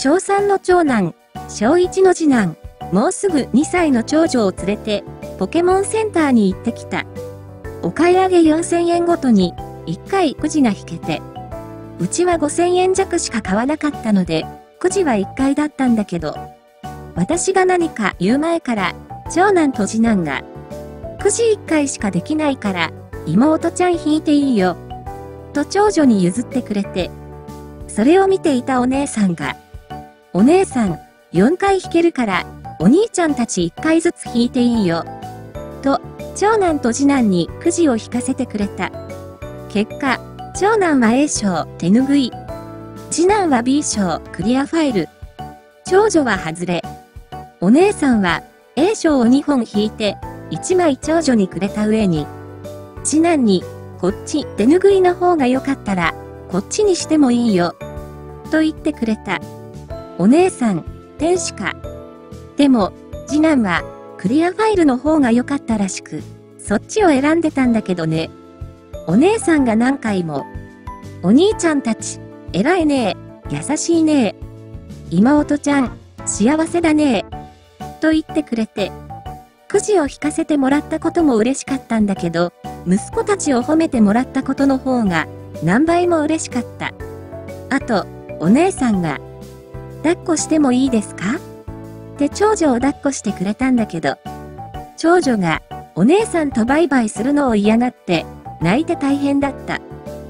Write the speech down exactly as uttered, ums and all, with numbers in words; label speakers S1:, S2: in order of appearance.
S1: 小さんの長男、小いちの次男、もうすぐにさいの長女を連れて、ポケモンセンターに行ってきた。お買い上げよんせんえんごとに、いっかいくじが引けて。うちはごせんえん弱しか買わなかったので、くじはいっかいだったんだけど、私が何か言う前から、長男と次男が、くじいっかいしかできないから、妹ちゃん引いていいよ。と長女に譲ってくれて、それを見ていたお姉さんが、お姉さん、よんかい引けるから、お兄ちゃんたちいっかいずつ引いていいよ。と、長男と次男にくじを引かせてくれた。結果、長男は A 賞手ぬぐい。次男は B 賞クリアファイル。長女は外れ。お姉さんは A 賞をにほん引いて、いちまい長女にくれた上に、次男に、こっち手ぬぐいの方が良かったら、こっちにしてもいいよ。と言ってくれた。お姉さん、天使か。でも、次男は、クリアファイルの方が良かったらしく、そっちを選んでたんだけどね。お姉さんが何回も、お兄ちゃんたち、偉いねえ、優しいねえ。妹ちゃん、幸せだねえ。と言ってくれて、くじを引かせてもらったことも嬉しかったんだけど、息子たちを褒めてもらったことの方が、何倍も嬉しかった。あと、お姉さんが、抱っこしてもいいですか？って長女を抱っこしてくれたんだけど、長女がお姉さんとバイバイするのを嫌がって、泣いて大変だった。